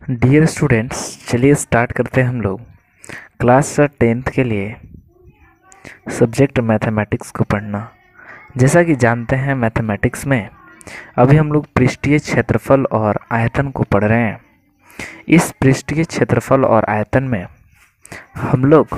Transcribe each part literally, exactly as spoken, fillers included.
Dear students, चलिए start करते हैं हम लोग क्लास टेंथ के लिए सब्जेक्ट मैथमेटिक्स को पढ़ना। जैसा कि जानते हैं, मैथमेटिक्स में अभी हम लोग पृष्ठीय क्षेत्रफल और आयतन को पढ़ रहे हैं। इस पृष्ठीय क्षेत्रफल और आयतन में हम लोग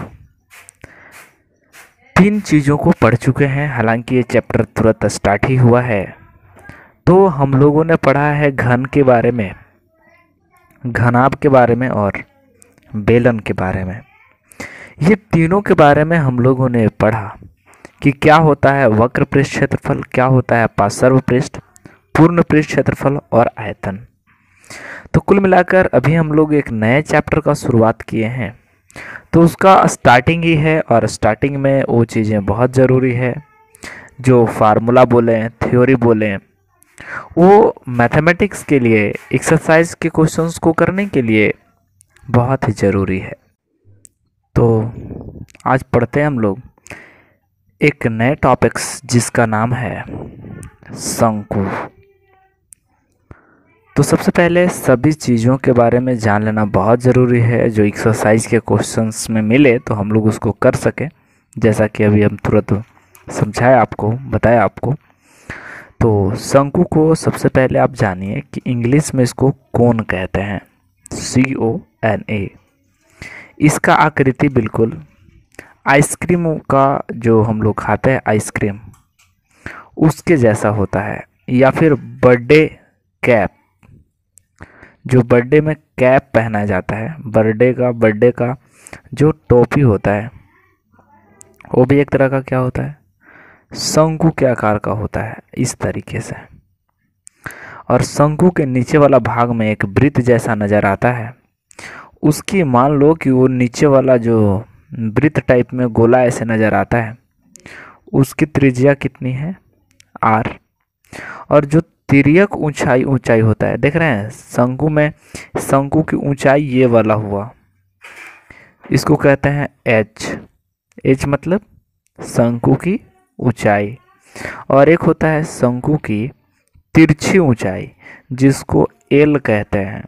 तीन चीज़ों को पढ़ चुके हैं। हालांकि ये चैप्टर तुरंत स्टार्ट ही हुआ है। तो हम लोगों ने पढ़ा है घन के बारे में, घनाभ के बारे में और बेलन के बारे में। ये तीनों के बारे में हम लोगों ने पढ़ा कि क्या होता है वक्र पृष्ठ क्षेत्रफल, क्या होता है पार्श्व पृष्ठ, पूर्ण पृष्ठ क्षेत्रफल और आयतन। तो कुल मिलाकर अभी हम लोग एक नए चैप्टर का शुरुआत किए हैं, तो उसका स्टार्टिंग ही है। और स्टार्टिंग में वो चीज़ें बहुत ज़रूरी है जो फार्मूला बोलें, थ्योरी बोलें, वो मैथमेटिक्स के लिए एक्सरसाइज के क्वेश्चंस को करने के लिए बहुत ही ज़रूरी है। तो आज पढ़ते हैं हम लोग एक नए टॉपिक्स जिसका नाम है शंकु। तो सबसे पहले सभी चीज़ों के बारे में जान लेना बहुत ज़रूरी है जो एक्सरसाइज के क्वेश्चंस में मिले तो हम लोग उसको कर सकें। जैसा कि अभी हम तुरंत समझाया आपको, बताया आपको। तो शंकु को सबसे पहले आप जानिए कि इंग्लिश में इसको कोन कहते हैं, सी ओ एन ए। इसका आकृति बिल्कुल आइसक्रीम का, जो हम लोग खाते हैं आइसक्रीम, उसके जैसा होता है। या फिर बर्थडे कैप, जो बर्थडे में कैप पहना जाता है, बर्थडे का बर्थडे का जो टोपी होता है वो भी एक तरह का क्या होता है, शंकु के आकार का होता है, इस तरीके से। और शंकु के नीचे वाला भाग में एक वृत्त जैसा नज़र आता है। उसकी मान लो कि वो नीचे वाला जो वृत्त टाइप में गोला ऐसे नज़र आता है, उसकी त्रिज्या कितनी है, आर। और जो तिर्यक ऊंचाई ऊंचाई होता है, देख रहे हैं शंकु में, शंकु की ऊंचाई ये वाला हुआ, इसको कहते हैं एच। एच मतलब शंकु की ऊंचाई। और एक होता है शंकु की तिरछी ऊंचाई, जिसको एल कहते हैं।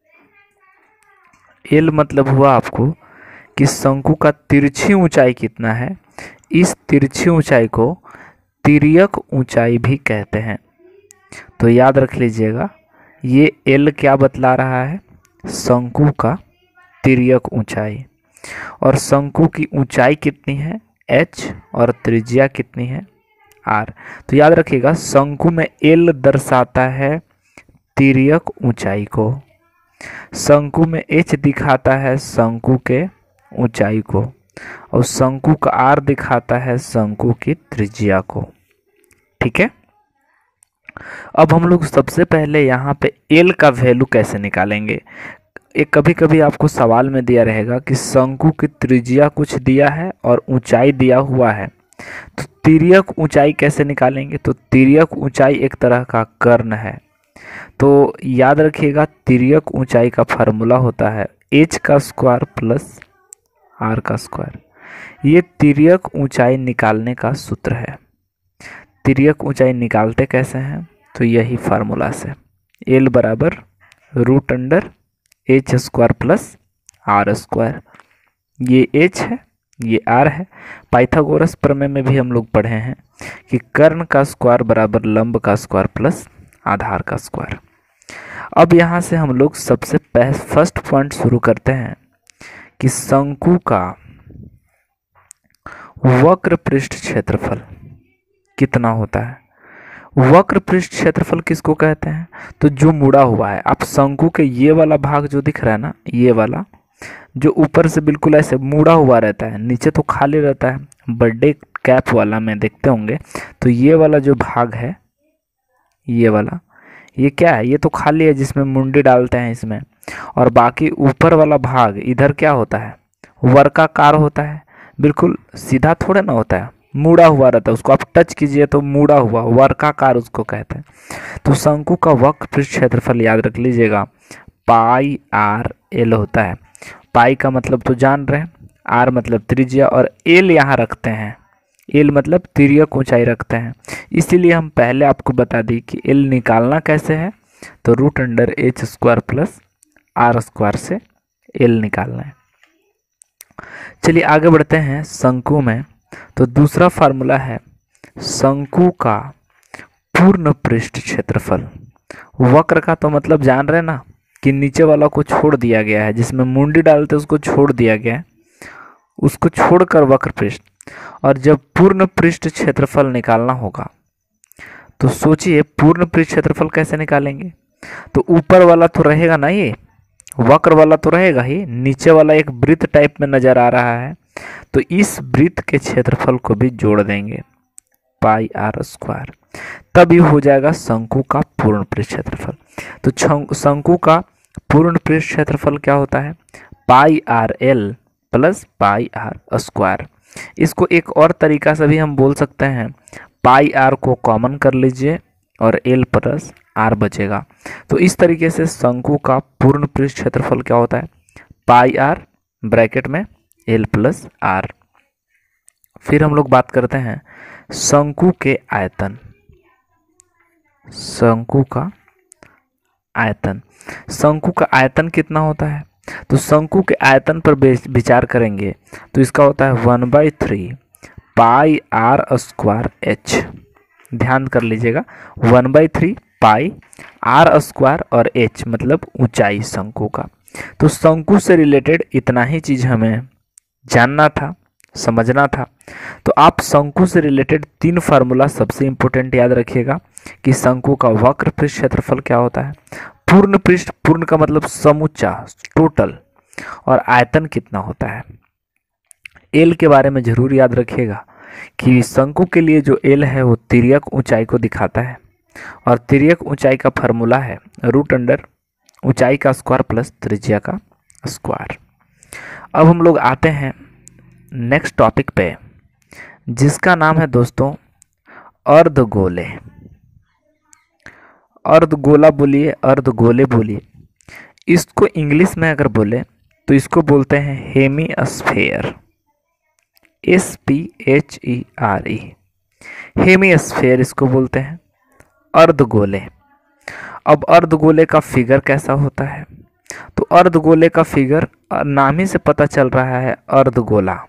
एल मतलब हुआ आपको कि शंकु का तिरछी ऊंचाई कितना है। इस तिरछी ऊंचाई को तिर्यक ऊंचाई भी कहते हैं। तो याद रख लीजिएगा, ये एल क्या बतला रहा है, शंकु का तिर्यक ऊंचाई। और शंकु की ऊंचाई कितनी है, एच, और त्रिज्या कितनी है, आर। तो याद रखिएगा, शंकु में एल दर्शाता है तिर्यक ऊंचाई को, शंकु में एच दिखाता है शंकु के ऊंचाई को, और शंकु का आर दिखाता है शंकु की त्रिज्या को। ठीक है। अब हम लोग सबसे पहले यहाँ पे एल का वैल्यू कैसे निकालेंगे। एक कभी कभी आपको सवाल में दिया रहेगा कि शंकु की त्रिज्या कुछ दिया है और ऊंचाई दिया हुआ है, तो तिर्यक ऊंचाई कैसे निकालेंगे। तो तिर्यक ऊंचाई एक तरह का कर्ण है। तो याद रखिएगा, तिर्यक ऊंचाई का फार्मूला होता है एच का स्क्वायर प्लस आर का स्क्वायर। ये तिर्यक ऊंचाई निकालने का सूत्र है। तिर्यक ऊंचाई निकालते कैसे हैं, तो यही फार्मूला से, एल बराबर root under H square plus R square. ये एच है, ये आर है। पाइथागोरस प्रमेय में भी हम लोग पढ़े हैं कि कर्ण का स्क्वायर बराबर लंब का स्क्वायर प्लस आधार का स्क्वायर। अब यहाँ से हम लोग सबसे फर्स्ट पॉइंट शुरू करते हैं कि शंकु का वक्र पृष्ठ क्षेत्रफल कितना होता है। वक्र पृष्ठ क्षेत्रफल किसको कहते हैं, तो जो मुड़ा हुआ है। आप शंकु के ये वाला भाग जो दिख रहा है ना, ये वाला जो ऊपर से बिल्कुल ऐसे मुड़ा हुआ रहता है, नीचे तो खाली रहता है। बर्थडे कैप वाला में देखते होंगे, तो ये वाला जो भाग है, ये वाला, ये क्या है, ये तो खाली है, जिसमें मुंडी डालते हैं इसमें। और बाकी ऊपर वाला भाग इधर क्या होता है, वर्गाकार होता है। बिल्कुल सीधा थोड़ा ना होता है, मुड़ा हुआ रहता है। उसको आप टच कीजिए तो मुड़ा हुआ, वर्गाकार उसको कहते हैं। तो शंकु का वक्र पृष्ठ क्षेत्रफल याद रख लीजिएगा, पाई आर एल होता है। पाई का मतलब तो जान रहे हैं, आर मतलब त्रिज्या, और एल यहाँ रखते हैं, एल मतलब तिर्यक ऊंचाई रखते हैं। इसीलिए हम पहले आपको बता दी कि एल निकालना कैसे है, तो root under H square plus R square से एल निकालना है। चलिए आगे बढ़ते हैं शंकु में। तो दूसरा फार्मूला है शंकु का पूर्ण पृष्ठ क्षेत्रफल। वक्र का तो मतलब जान रहे ना कि नीचे वाला को छोड़ दिया गया है, जिसमें मुंडी डालते उसको छोड़ दिया गया है, उसको छोड़कर वक्र पृष्ठ। और जब पूर्ण पृष्ठ क्षेत्रफल निकालना होगा तो सोचिए पूर्ण पृष्ठ क्षेत्रफल कैसे निकालेंगे। तो ऊपर वाला तो रहेगा ना, ये वक्र वाला तो रहेगा ही, नीचे वाला एक वृत्त टाइप में नजर आ रहा है, तो इस वृत्त के क्षेत्रफल को भी जोड़ देंगे पाई आर स्क्वायर, तभी हो जाएगा शंकु का पूर्ण पृष्ठ क्षेत्रफल। तो शंकु का पूर्ण पृष्ठ क्षेत्रफल क्या होता है, pi R L plus pi R square. इसको एक और तरीका से भी हम बोल सकते हैं, पाई आर को कॉमन कर लीजिए और एल प्लस आर बचेगा। तो इस तरीके से शंकु का पूर्ण पृष्ठ क्षेत्रफल क्या होता है, पाई आर ब्रैकेट में एल प्लस आर। फिर हम लोग बात करते हैं शंकु के आयतन। शंकु का आयतन, शंकु का आयतन कितना होता है, तो शंकु के आयतन पर विचार करेंगे तो इसका होता है one by three pi R square H. ध्यान कर लीजिएगा, one by three pi R square और एच मतलब ऊंचाई शंकु का। तो शंकु से रिलेटेड इतना ही चीज हमें जानना था, समझना था। तो आप शंकु से रिलेटेड तीन फार्मूला सबसे इंपॉर्टेंट याद रखिएगा कि शंकु का वक्र पृष्ठ क्षेत्रफल क्या होता है, पूर्ण पृष्ठ, पूर्ण का मतलब समूचा टोटल, और आयतन कितना होता है। एल के बारे में जरूर याद रखिएगा कि शंकु के लिए जो एल है वो तिर्यक ऊंचाई को दिखाता है, और तिर्यक ऊंचाई का फार्मूला है रूट अंडर ऊंचाई का स्क्वायर प्लस त्रिज्या का स्क्वायर। अब हम लोग आते हैं नेक्स्ट टॉपिक पे, जिसका नाम है दोस्तों अर्धगोले। अर्धगोला बोलिए, अर्धगोले बोलिए। इसको इंग्लिश में अगर बोले तो इसको बोलते हैं hemisphere, S P H E R E, hemisphere इसको बोलते हैं, अर्धगोले। अब अर्धगोले का फिगर कैसा होता है, तो अर्धगोले का फिगर नाम ही से पता चल रहा है, अर्धगोला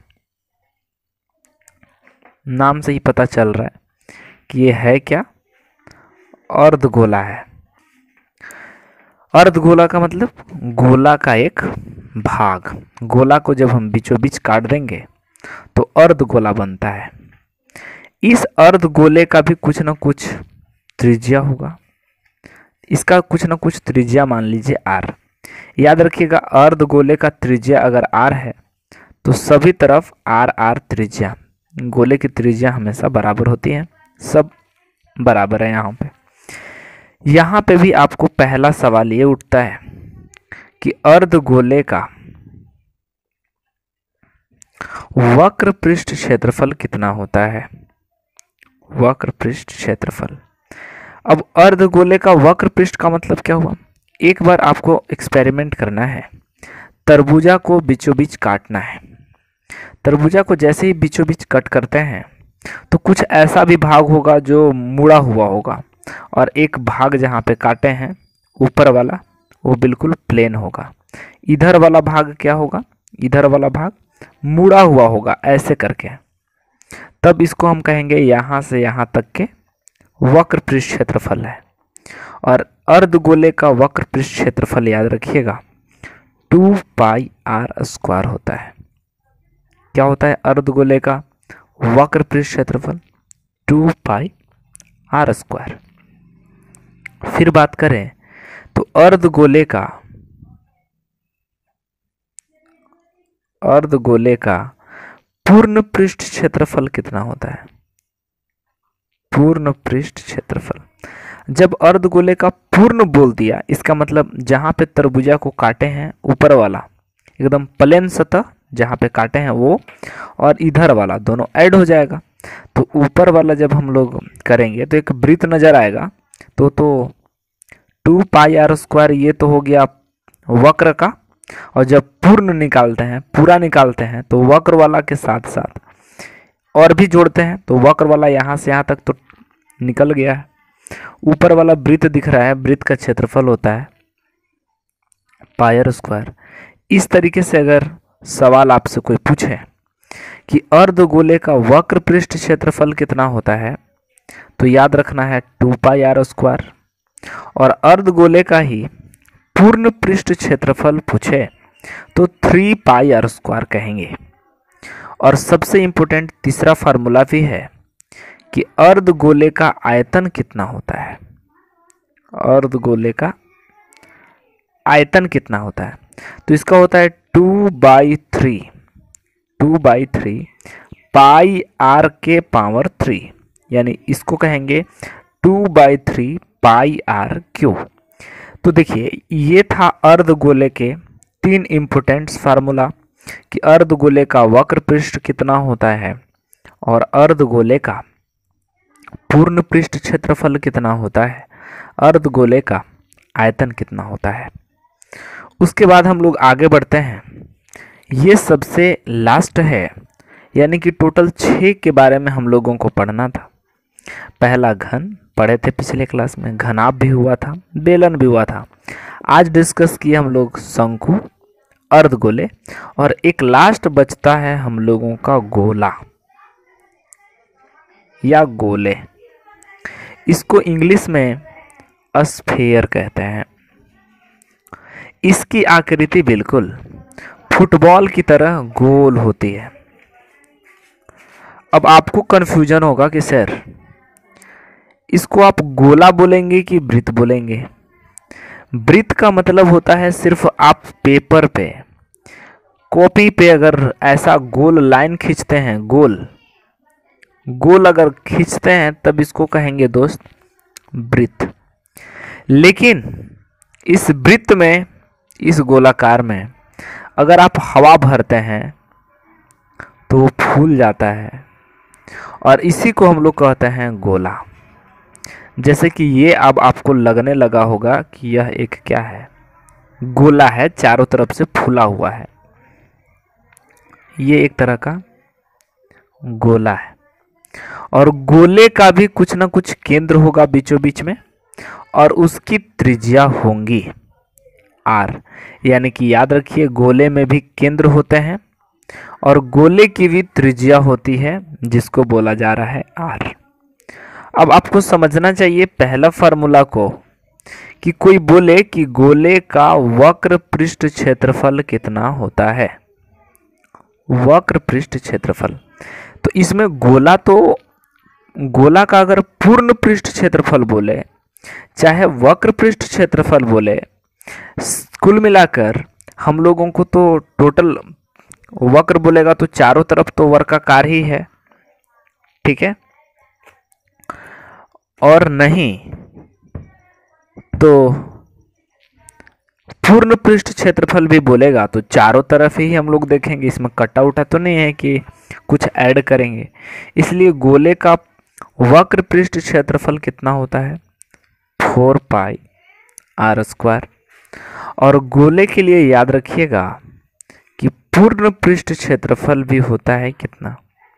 नाम से ही पता चल रहा है कि ये है क्या, अर्धगोला है। अर्धगोला का मतलब गोला का एक भाग, गोला को जब हम बीचों बीच काट देंगे तो अर्धगोला बनता है। इस अर्धगोले का भी कुछ ना कुछ त्रिज्या होगा, इसका कुछ ना कुछ त्रिज्या मान लीजिए आर। याद रखिएगा अर्धगोले का त्रिज्या अगर आर है तो सभी तरफ आर आर त्रिज्या, गोले की त्रिज्या हमेशा बराबर होती है, सब बराबर है। यहाँ पे यहाँ पे भी आपको पहला सवाल ये उठता है कि अर्धगोले का वक्र पृष्ठ क्षेत्रफल कितना होता है, वक्र पृष्ठ क्षेत्रफल। अब अर्धगोले का वक्र पृष्ठ का मतलब क्या हुआ, एक बार आपको एक्सपेरिमेंट करना है, तरबूजा को बीचों बीच काटना है। तरबूजा को जैसे ही बीचों बीच कट करते हैं तो कुछ ऐसा भी भाग होगा जो मुड़ा हुआ होगा, और एक भाग जहाँ पे काटे हैं ऊपर वाला वो बिल्कुल प्लेन होगा। इधर वाला भाग क्या होगा, इधर वाला भाग मुड़ा हुआ होगा ऐसे करके, तब इसको हम कहेंगे यहाँ से यहाँ तक के वक्र पृष्ठ क्षेत्रफल है। और अर्धगोले का वक्र पृष्ठ क्षेत्रफल याद रखिएगा टू पाई आर स्क्वायर होता है। क्या होता है अर्धगोले का वक्र पृष्ठ क्षेत्रफल, टू पाई आर स्क्वायर। फिर बात करें तो अर्धगोले का अर्धगोले का पूर्ण पृष्ठ क्षेत्रफल कितना होता है, पूर्ण पृष्ठ क्षेत्रफल। जब अर्धगोले का पूर्ण बोल दिया इसका मतलब जहां पे तरबूजा को काटे हैं ऊपर वाला एकदम प्लेन सतह जहां पे काटे हैं वो, और इधर वाला दोनों ऐड हो जाएगा। तो ऊपर वाला जब हम लोग करेंगे तो एक वृत्त नजर आएगा, तो तो टू पाई आर स्क्वायर ये तो हो गया वक्र का, और जब पूर्ण निकालते हैं पूरा निकालते हैं तो वक्र वाला के साथ साथ और भी जोड़ते हैं, तो वक्र वाला यहाँ से यहाँ तक तो निकल गया है। ऊपर वाला वृत्त दिख रहा है, वृत्त का क्षेत्रफल होता है पाई आर स्क्वायर। इस तरीके से अगर सवाल आपसे कोई पूछे कि अर्धगोले का वक्र पृष्ठ क्षेत्रफल कितना होता है, तो याद रखना है टू पाई आर स्क्वायर। और अर्धगोले का ही पूर्ण पृष्ठ क्षेत्रफल पूछे तो थ्री पाई आर स्क्वायर कहेंगे। और सबसे इंपॉर्टेंट तीसरा फार्मूला भी है कि अर्धगोले का आयतन कितना होता है। अर्धगोले का आयतन कितना होता है, तो इसका होता है two by three two by three pi R के पावर थ्री, यानी इसको कहेंगे two by three pi R cube. तो देखिए ये था अर्धगोले के तीन इम्पोर्टेंट फार्मूला कि अर्धगोले का वक्र पृष्ठ कितना होता है और अर्धगोले का पूर्ण पृष्ठ क्षेत्रफल कितना होता है, अर्धगोले का आयतन कितना होता है। उसके बाद हम लोग आगे बढ़ते हैं। ये सबसे लास्ट है, यानी कि टोटल छः के बारे में हम लोगों को पढ़ना था। पहला घन पढ़े थे पिछले क्लास में, घनाभ भी हुआ था, बेलन भी हुआ था। आज डिस्कस किए हम लोग शंकु, अर्धगोले, और एक लास्ट बचता है हम लोगों का गोला या गोले। इसको इंग्लिश में स्फीयर कहते हैं। इसकी आकृति बिल्कुल फुटबॉल की तरह गोल होती है। अब आपको कंफ्यूजन होगा कि सर इसको आप गोला बोलेंगे कि वृत्त बोलेंगे। वृत्त का मतलब होता है सिर्फ आप पेपर पे, कॉपी पे अगर ऐसा गोल लाइन खींचते हैं, गोल गोल अगर खींचते हैं तब इसको कहेंगे दोस्त वृत्त। लेकिन इस वृत्त में, इस गोलाकार में अगर आप हवा भरते हैं तो वो फूल जाता है और इसी को हम लोग कहते हैं गोला। जैसे कि ये अब आपको लगने लगा होगा कि यह एक क्या है, गोला है, चारों तरफ से फूला हुआ है। ये एक तरह का गोला है और गोले का भी कुछ ना कुछ केंद्र होगा बीचों बीच में और उसकी त्रिज्या होंगी आर। यानी कि याद रखिए गोले में भी केंद्र होते हैं और गोले की भी त्रिज्या होती है जिसको बोला जा रहा है आर। अब आपको समझना चाहिए पहला फार्मूला को कि कोई बोले कि गोले का वक्र पृष्ठ क्षेत्रफल कितना होता है, वक्र पृष्ठ क्षेत्रफल। तो इसमें गोला तो गोला का अगर पूर्ण पृष्ठ क्षेत्रफल बोले चाहे वक्र पृष्ठ क्षेत्रफल बोले, कुल मिलाकर हम लोगों को तो टोटल वक्र बोलेगा तो चारों तरफ तो वर्गाकार ही है, ठीक है। और नहीं तो पूर्ण पृष्ठ क्षेत्रफल भी बोलेगा तो चारों तरफ ही हम लोग देखेंगे। इसमें कटा उठा तो नहीं है कि कुछ ऐड करेंगे। इसलिए गोले का वक्र पृष्ठ क्षेत्रफल कितना होता है, फोर पाई आर स्क्वायर। और गोले के लिए याद रखिएगा कि पूर्ण पृष्ठ क्षेत्रफल भी होता है कितना,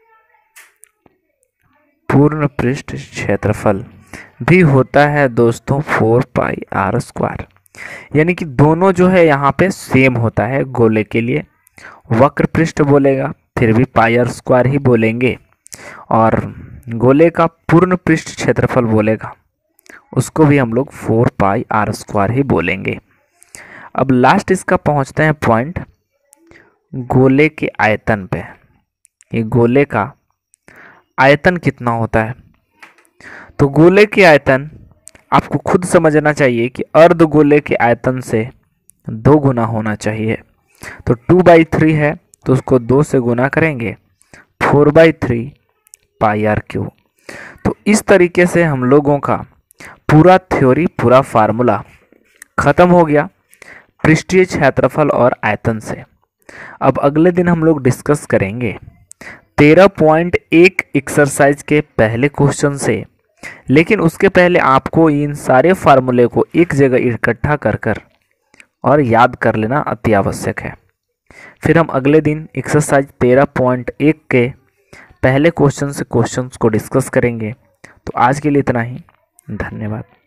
पूर्ण पृष्ठ क्षेत्रफल भी होता है दोस्तों फोर पाई आर स्क्वायर। यानी कि दोनों जो है यहाँ पे सेम होता है। गोले के लिए वक्र पृष्ठ बोलेगा फिर भी पाई आर स्क्वायर ही बोलेंगे और गोले का पूर्ण पृष्ठ क्षेत्रफल बोलेगा उसको भी हम लोग फोर पाई आर स्क्वायर ही बोलेंगे। अब लास्ट इसका पहुँचते हैं पॉइंट गोले के आयतन पे। ये गोले का आयतन कितना होता है, तो गोले के आयतन आपको खुद समझना चाहिए कि अर्धगोले के आयतन से दो गुना होना चाहिए। तो टू बाई थ्री है तो उसको दो से गुना करेंगे, four by three pi R cube. तो इस तरीके से हम लोगों का पूरा थ्योरी, पूरा फार्मूला खत्म हो गया पृष्ठीय क्षेत्रफल और आयतन से। अब अगले दिन हम लोग डिस्कस करेंगे तेरह पॉइंट एक एक्सरसाइज के पहले क्वेश्चन से। लेकिन उसके पहले आपको इन सारे फार्मूले को एक जगह इकट्ठा कर कर और याद कर लेना अति आवश्यक है। फिर हम अगले दिन एक्सरसाइज तेरह पॉइंट एक के पहले क्वेश्चन से क्वेश्चंस को डिस्कस करेंगे। तो आज के लिए इतना ही, धन्यवाद।